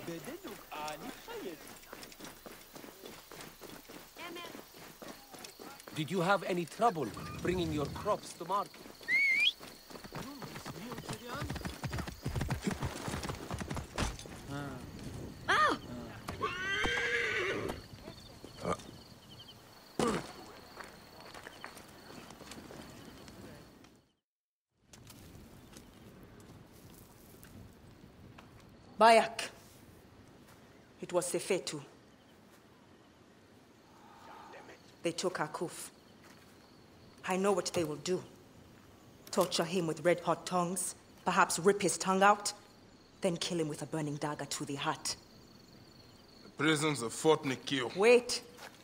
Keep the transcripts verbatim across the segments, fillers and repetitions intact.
Did you have any trouble bringing your crops to market? Bayek. It was Sefetu. They took Akuf. I know what they will do. Torture him with red-hot tongues, perhaps rip his tongue out, then kill him with a burning dagger to the heart. The prisons of Fort Nikio. Wait.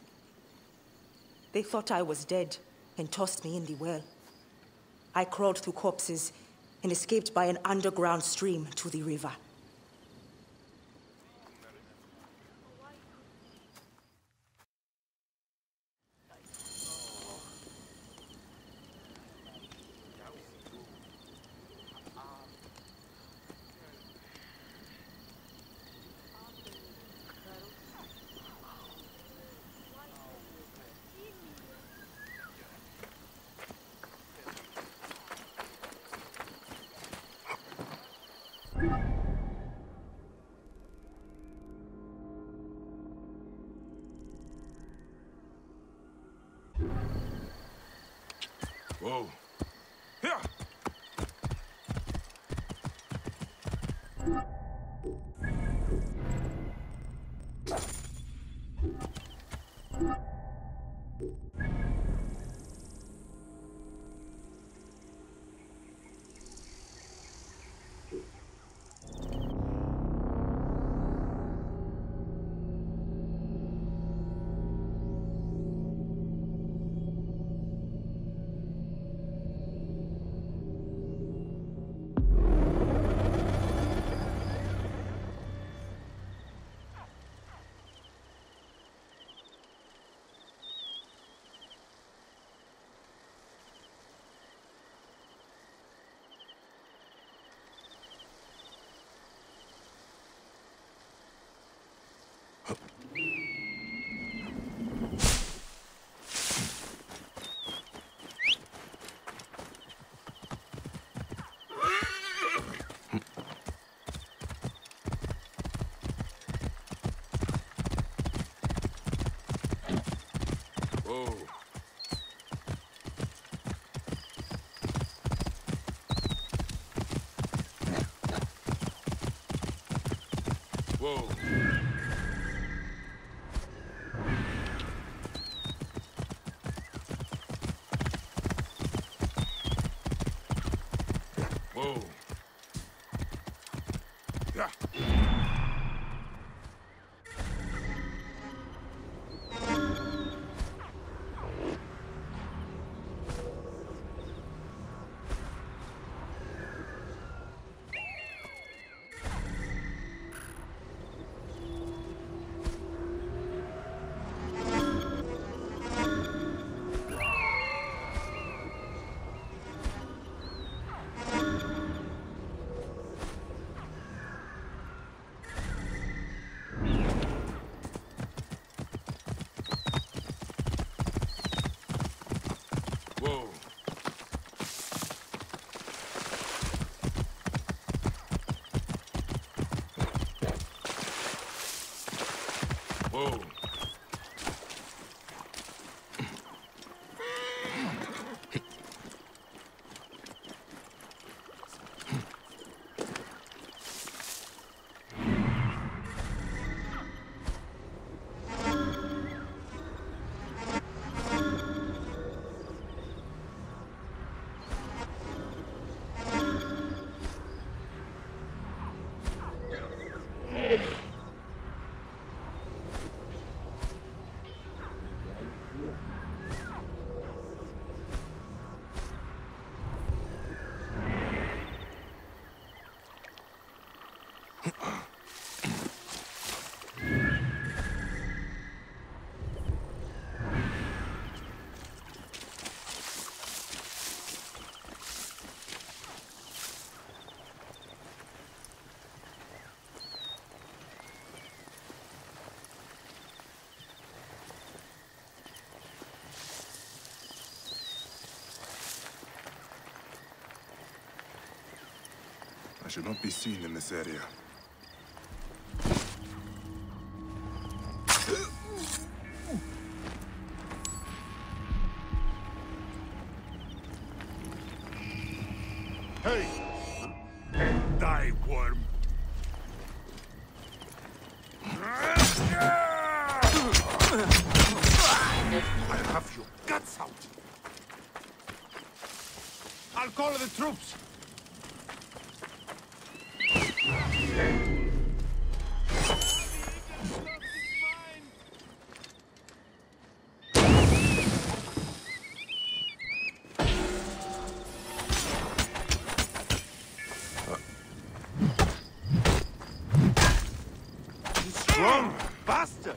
They thought I was dead and tossed me in the well. I crawled through corpses and escaped by an underground stream to the river. Whoa. Here! Whoa. Whoa. Whoa. Yeah. Whoa. Whoa. should not be seen in this area. Hey! Die, worm! I'll have your guts out! I'll call the troops! Strong bastard!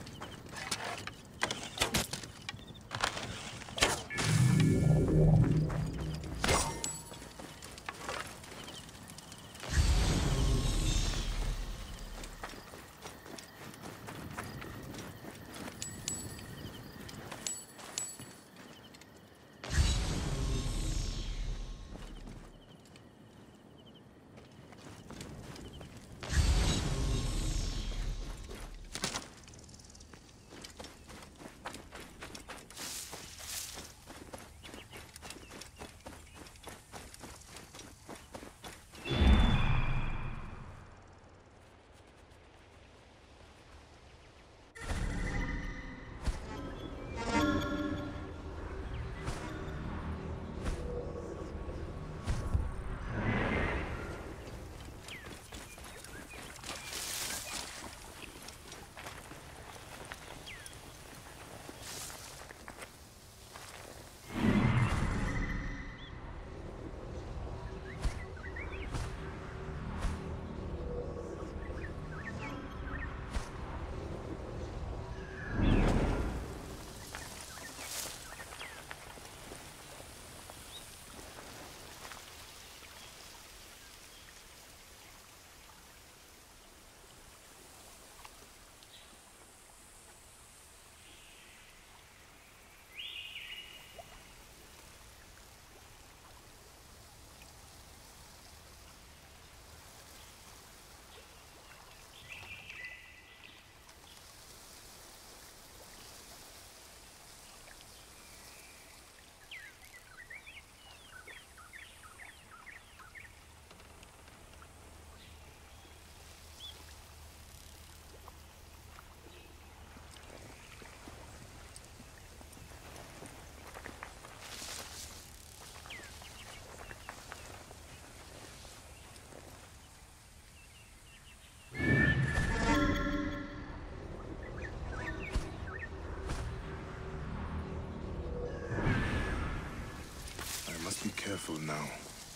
Be careful now.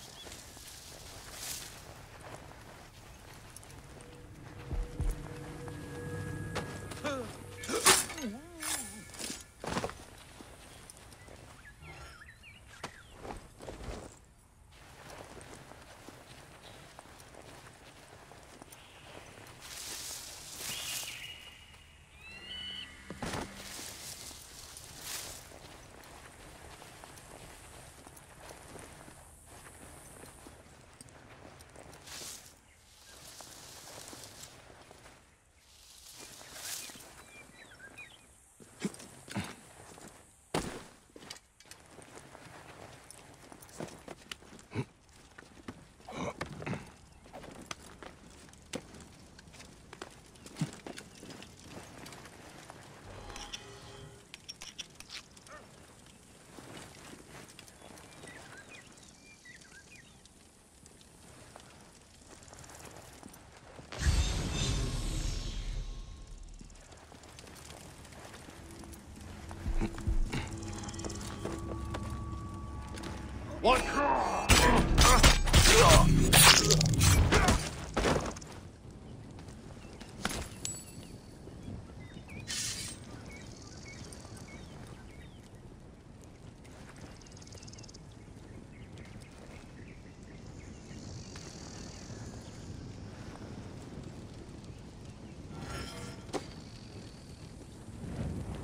What?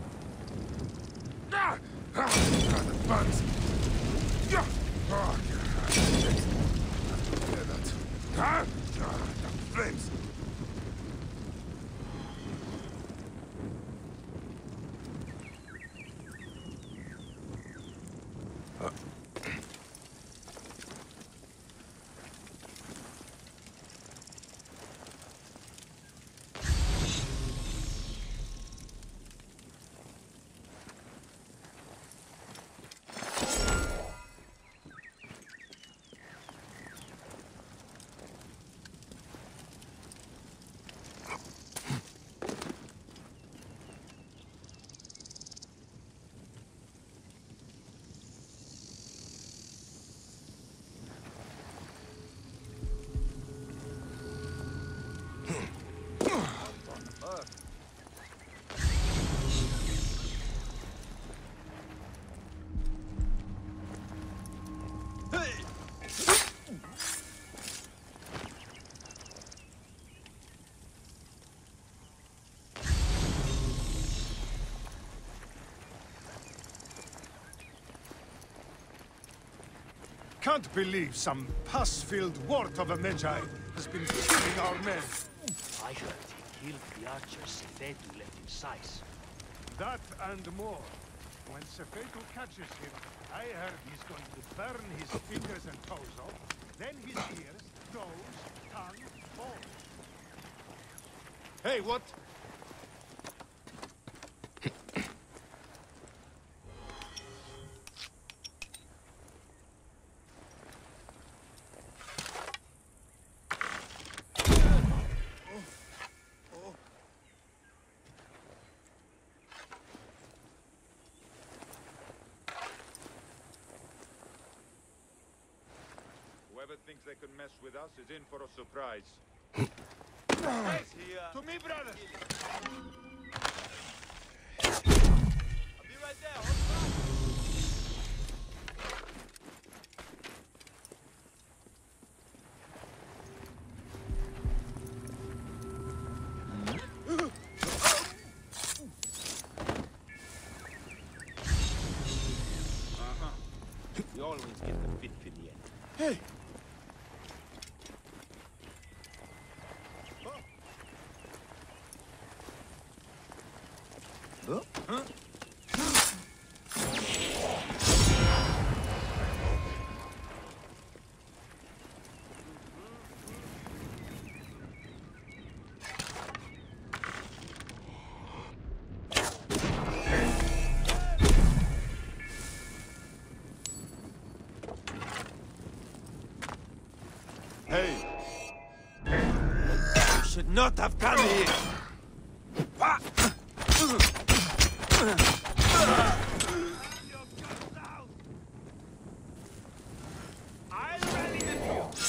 Ah! Ah! The bugs! Yeah! Oh, yeah. Ah, the flames! Can't believe some pus-filled wart of a Medjay has been killing our men. I heard he killed the archers Sefetu left in Sais. That and more. When Sefetu catches him, I heard he's going to burn his fingers and toes off, then his ears, nose, tongue, all. Hey, what? Whoever thinks they can mess with us is in for a surprise. To me, brother! I'll be right there, hold fast. Uh-huh. You always get the fit for the end. Hey! Hey! You should not have come here! I'll rally the troops!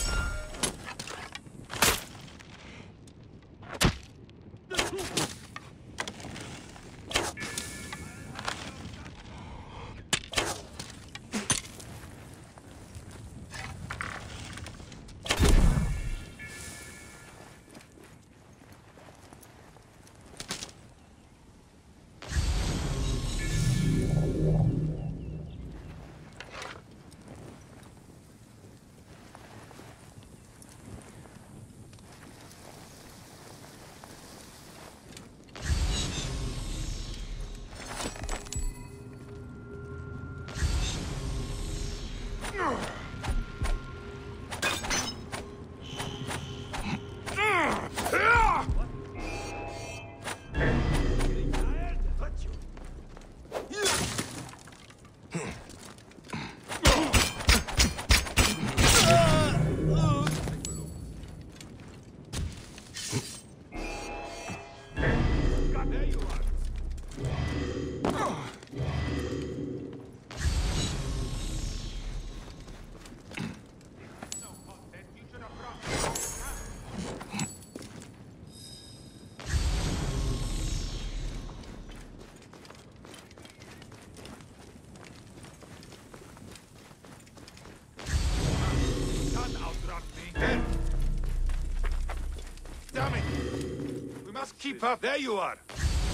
Damn it! We must keep up. There you are!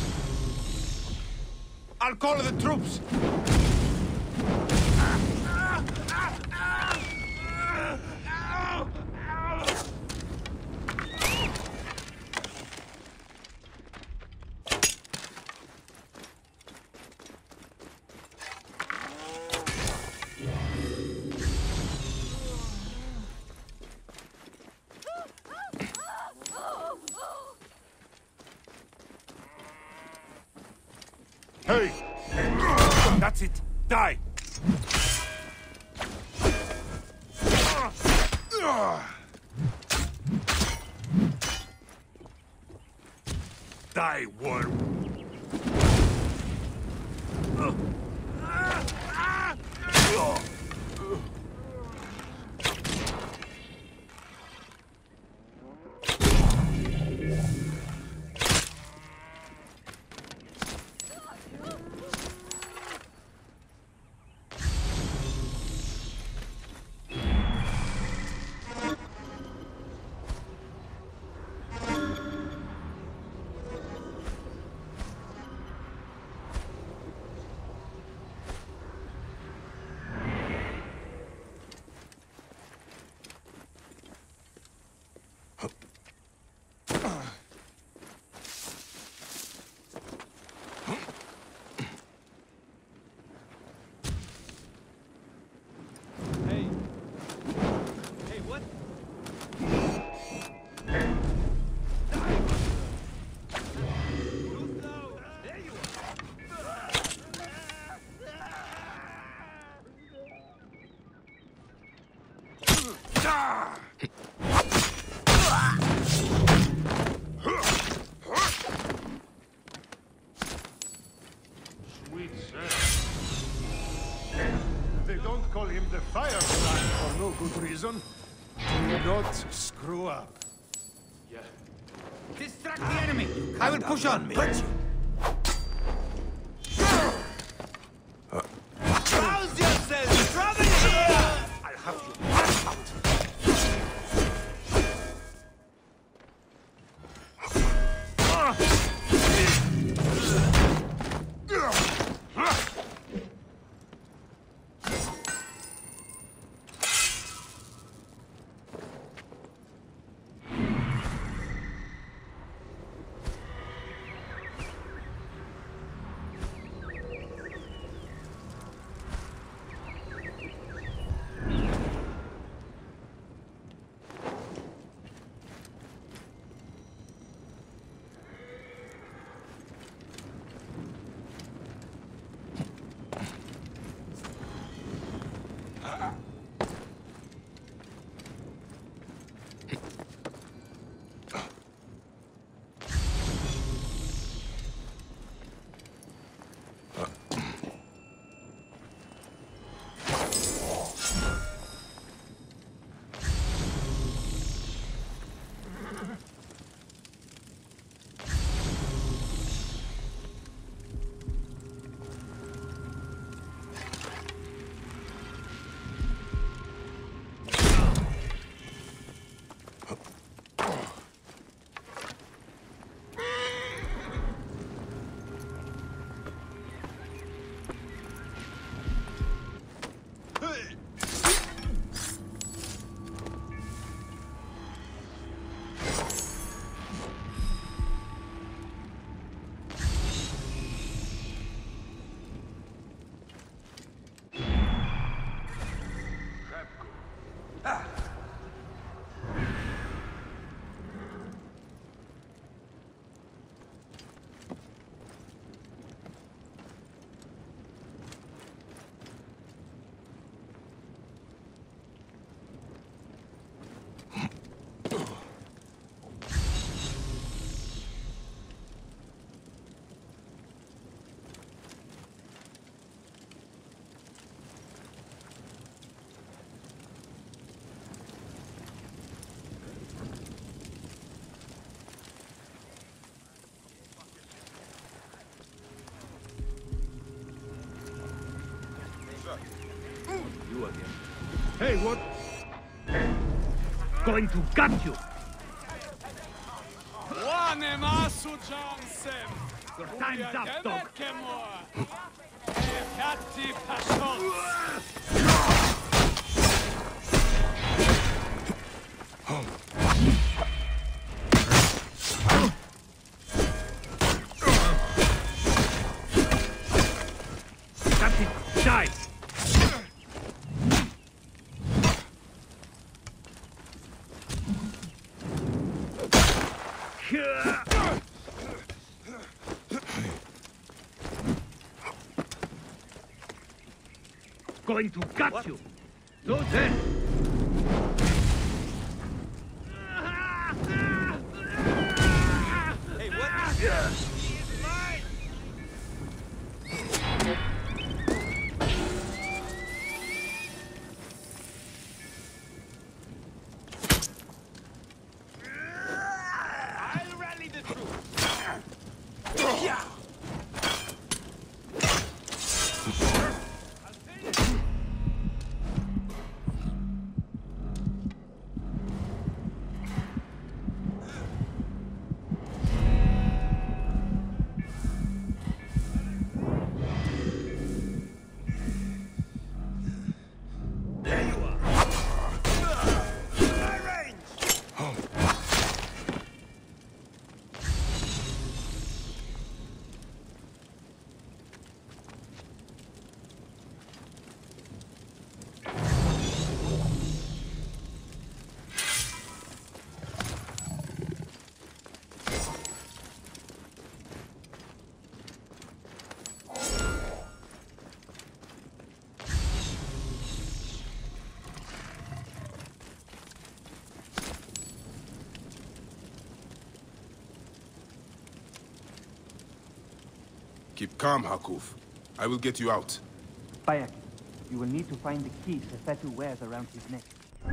I'll call the troops! Hey! That's it! Die! Die, worm! Sweet sir. They don't call him the Firefly for no good reason. Do not screw up. Yeah. Distract the enemy! I will push on me! Rouse yourselves! Trouble here! I'll have you passed out. You again. Hey, what? Going to gut you. Your time's up, dog. Captain, die! going to gut you. So then. Hey, what? He is mine! I'll rally the troops. Yeah. Keep calm, Hakuf. I will get you out. Bayek, you will need to find the key Sefetu wears around his neck.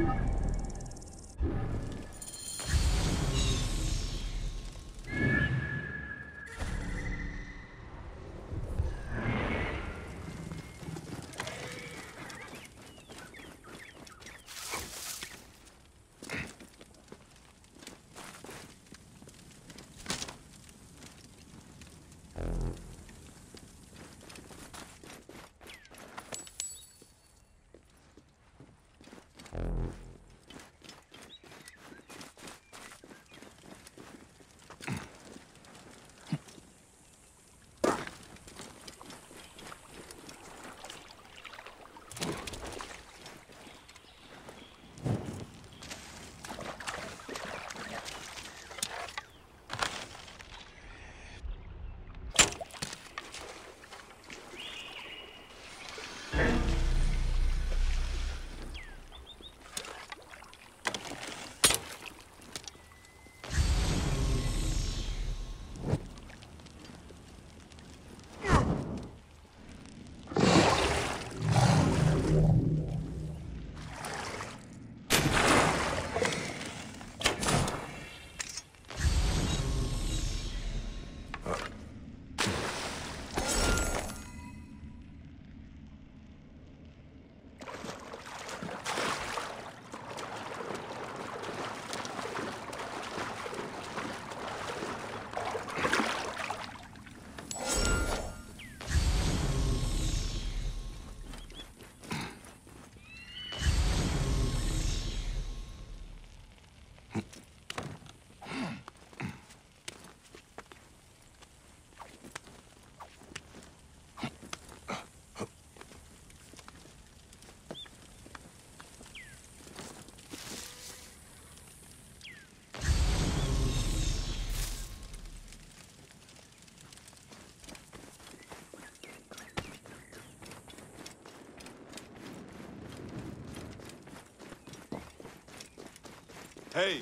Hey!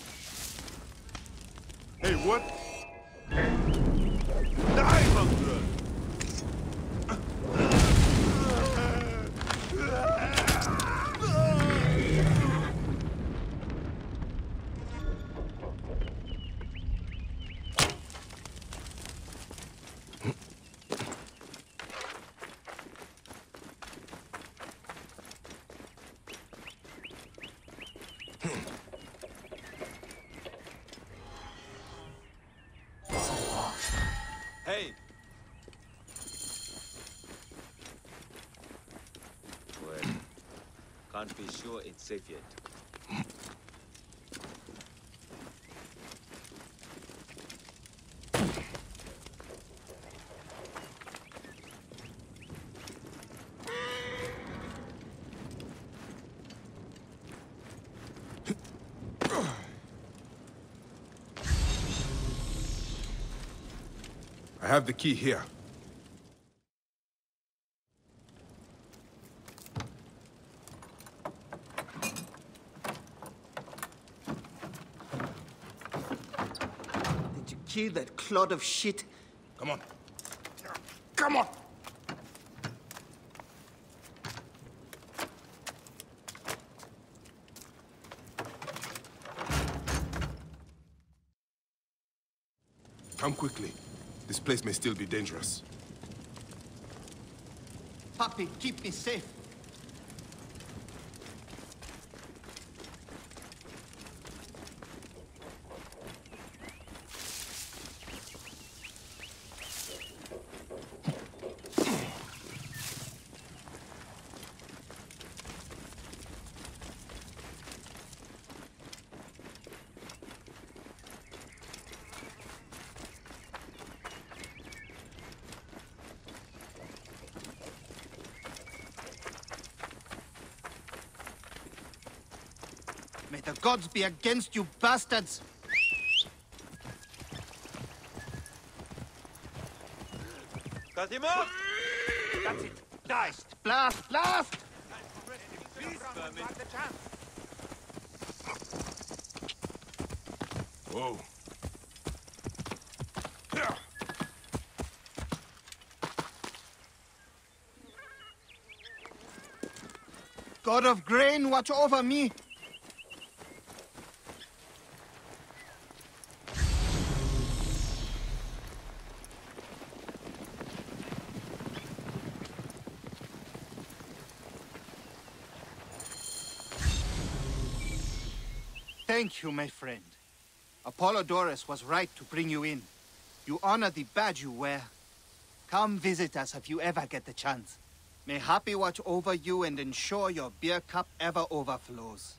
Hey, what? Die, Mongrel! Hey! Well, can't be sure it's safe yet. I have the key here. kill that clod of shit. Come on. Come on! Come quickly. This place may still be dangerous. Papi, keep me safe. May the gods be against you, bastards! Cut him off! That's it! Diced! Blast! Blast! Whoa. God of grain, watch over me! Thank you, my friend. Apollodorus was right to bring you in. You honor the badge you wear. Come visit us if you ever get the chance. May Happy watch over you and ensure your beer cup ever overflows.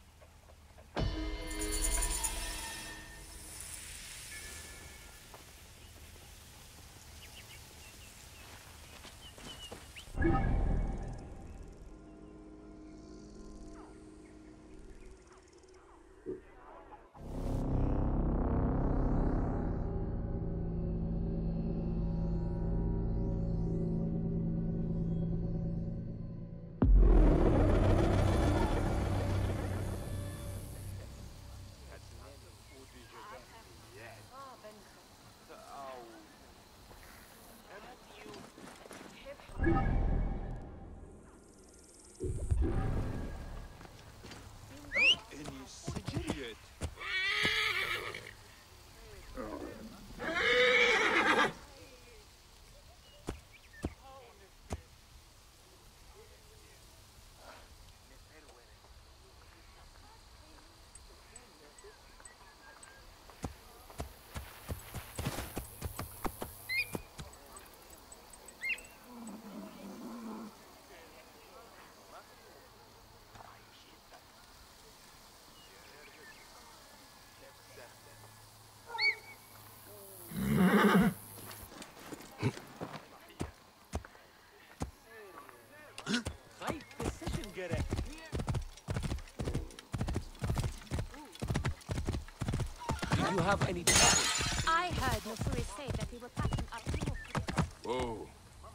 Did you have any trouble? I heard Nofuri say that they were packing up more. Whoa.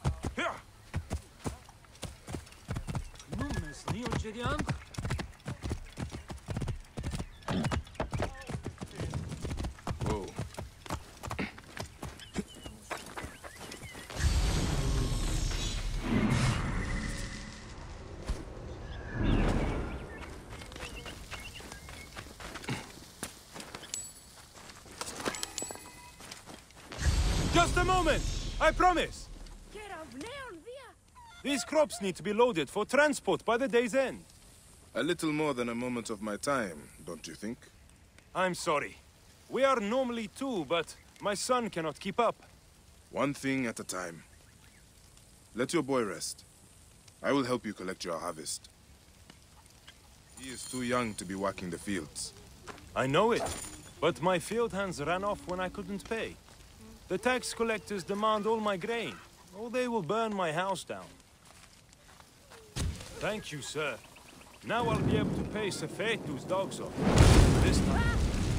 Whoa. Just a moment! I promise! These crops need to be loaded for transport by the day's end. A little more than a moment of my time, don't you think? I'm sorry. We are normally two, but my son cannot keep up. One thing at a time. Let your boy rest. I will help you collect your harvest. He is too young to be working the fields. I know it, but my field hands ran off when I couldn't pay. The tax collectors demand all my grain, or they will burn my house down. Thank you, sir. Now I'll be able to pay Sefetu's dogs off. This time.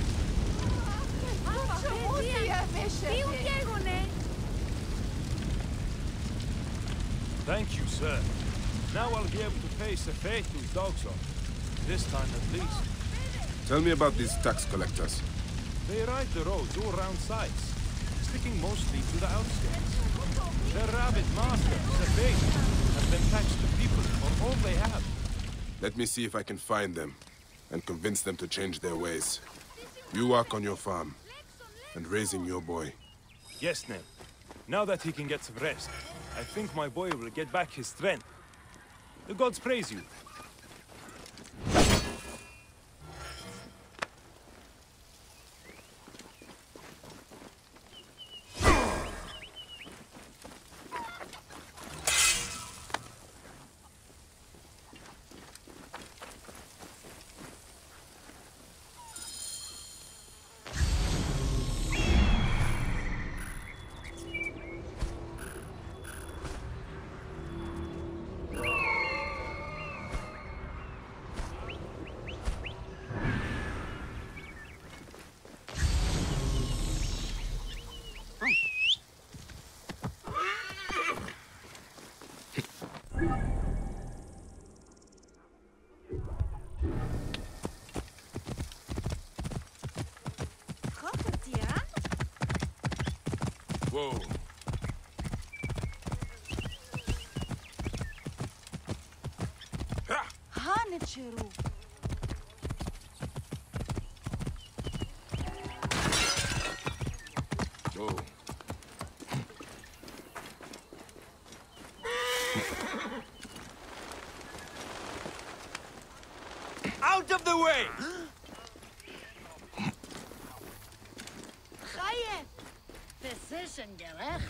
Thank you, sir. Now I'll be able to pay Sefetu's dogs off. This time at least. Tell me about these tax collectors. They ride the roads all round sites. sticking mostly to the outskirts. Their rabid master, Zefei, has been taxed to people for all they have. Let me see if I can find them and convince them to change their ways. You work on your farm and raising your boy. Yes, Ned. Now that he can get some rest, I think my boy will get back his strength. The gods praise you. Whoa. Hanichiru. Whoa. Out of the way! Chaye! Physician gerecht.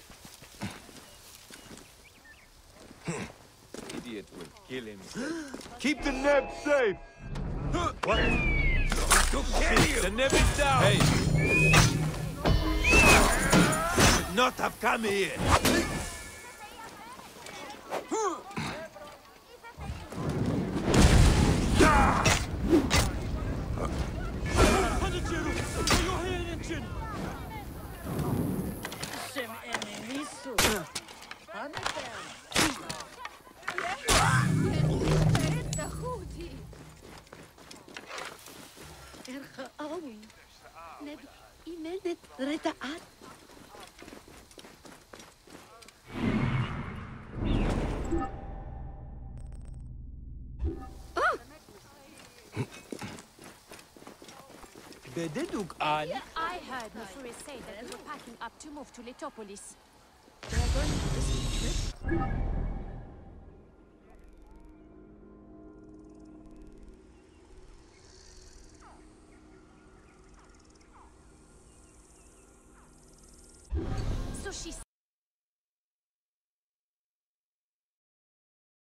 Idiot will kill himself. Keep the Neb safe! What? To kill you! The Neb is down! Hey! Should not have come here! I heard Nefuri say that they were packing up to move to Letopolis. They are going to this trip? So she